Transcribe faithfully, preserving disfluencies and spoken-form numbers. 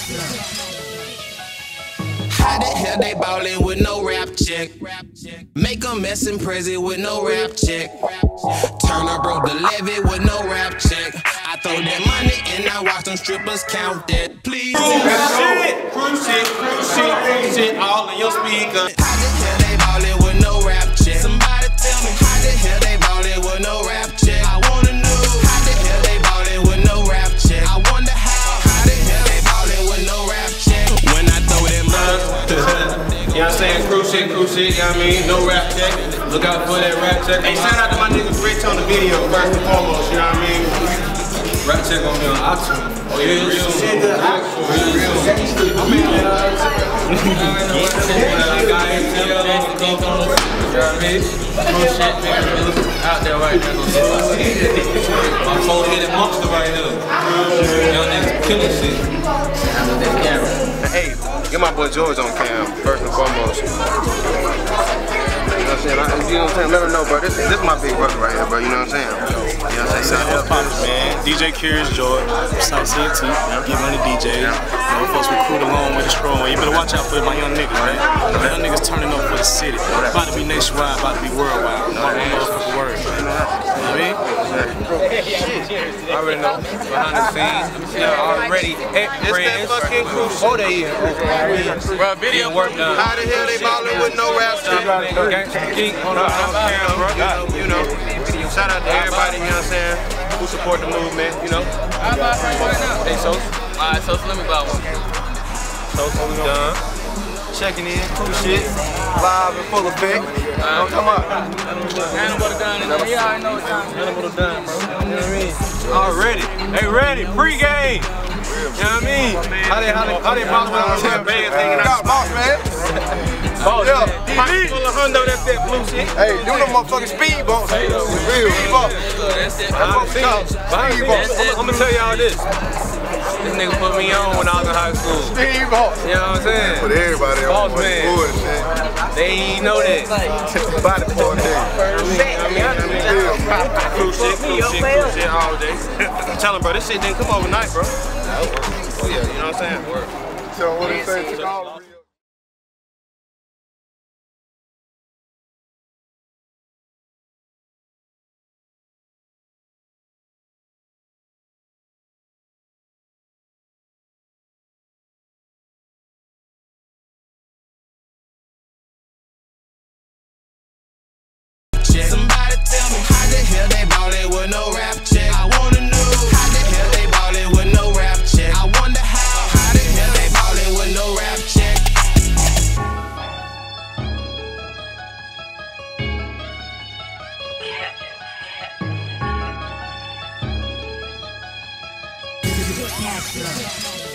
How the hell they ballin' with no rap check? Make a mess in prison with no rap check. Turner broke the levy with no rap check. I throw that money and I watch them strippers count that. Please. Shit, cruise shit, cruise shit, cruise shit, all in your speaker. How the hell they ballin' with no rap check? Somebody tell me how the hell they ballin' with no rap check? I wanna know how the hell they ballin' with no rap check? I wonder how. How the hell they ballin' with no rap check? When I throw that money. You know what I'm saying? Cruise shit, cruise shit, you know what I mean? No rap check. Look out for that rap check. Hey, shout out to my nigga Rich on the video, first and foremost, you know what I mean? Rap check on me on iTunes. Oh, yeah, real. Real, real. I mean, you know what I mean? Cruise shit, man. Out there right now. I'm four-headed monster right here. Young niggas killing shit. Hey, get my boy George on cam, first and foremost. You know what I'm saying? I, you know what I'm saying? Let him know, bro. This, this is my big brother right here, bro. You know what I'm saying? You know what I'm saying? What's poppin', man? D J Curious George, Sightseeing T, get money D J. You know, folks recruit along with the strong. You better watch out for my young niggas, right? My young niggas turning up for the city. About to be nationwide, about to be worldwide. About to be motherfucking word. You know what I mean? I already know. Behind the scenes, yeah, already. It's that fucking crew. Oh, they is. Bro, video work done. How the hell they ballin' with no rap check? Gangsta Geek on the camera, bro. You know, shout out to everybody, you know what I'm saying, who support the movement, you know. I'll buy one right now. Hey, so. Alright, so let me buy one. So, so we done. Checking in, cool shit, live and full effect. Uh, Don't come up. Animal done in there. You already know what time. Animal done, bro. You know what I mean? Already. Hey, ready. Pre-game. You know what I mean? How they, how they, how they boss with the band thing? Got boss, man. Boss, yeah. Pocket full of hundo, that's that blue shit. Hey, do them motherfucking speed bumps. Real. Speed bumps. That's it. Behind the scenes. Behind the scenes. I'm gonna tell y'all this. This nigga put me on when I was in high school. Speed bumps. You know what I'm saying? Put everybody on. Boss man. Good shit. They ain't know that. Body part day. I mean, I mean, cool shit, cool shit, cool shit all day. Tell him, bro, this shit didn't come overnight, bro. Oh yeah, you know what I'm saying? Word. So what it say to all Somebody tell me how the hell they ballin' with no rap check? I wanna know how the hell they ballin' with no rap check? I wonder how. How the hell they ballin' with no rap check? Catch